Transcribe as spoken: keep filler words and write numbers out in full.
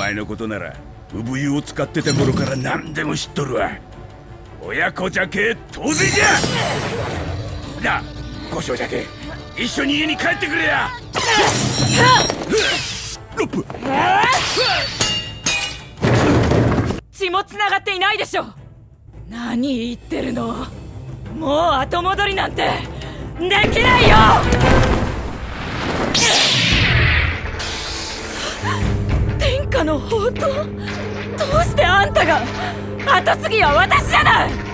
前のことなら産湯を使ってた頃から何でも知っとるわ。親子じゃけ当然じゃ。なあ五章じゃけ一緒に家に帰ってくれや。ロップ血もつながっていないでしょ。何言ってるの。もう後戻りなんてできないよ。天下の宝刀、どうしてあんたが。後継ぎは私じゃない。